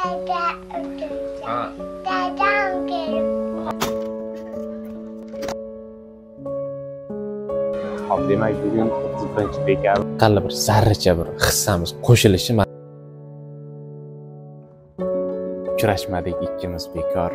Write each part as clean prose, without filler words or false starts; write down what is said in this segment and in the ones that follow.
Hop, demak bugun 31-dekabr qanday bir zarracha bir hissamiz qo'shilishi uchrashmadik ikkimiz bekor.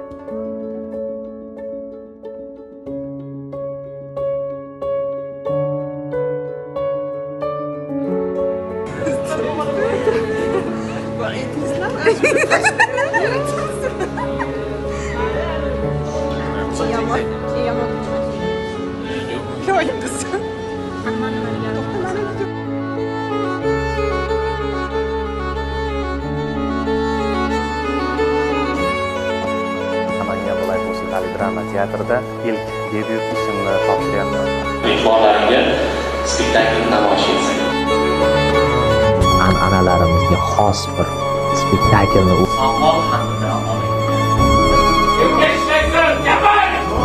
Drama teatrida ilk debyut ishimni topshiryapman. Mehmonlarimga spektaklni namoyish etsin. An'analarimizga xos bir spektaklni Sog'lom haqida oling. Yurtdashlar, gapir!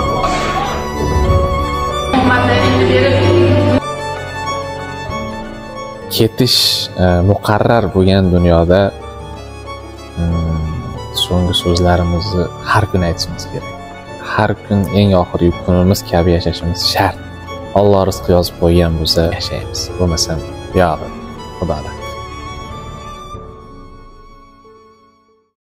ketish muqarrar bo'lgan dunyoda so'nggi so'zlarimizni har kun aytishimiz kerak. Har kun eng oxirgi kunimiz kabi yashashimiz shart. Alloh rizq yozib qo'ygan bo'lsa yashaymiz, bo'lmasam yo'q, xudodan.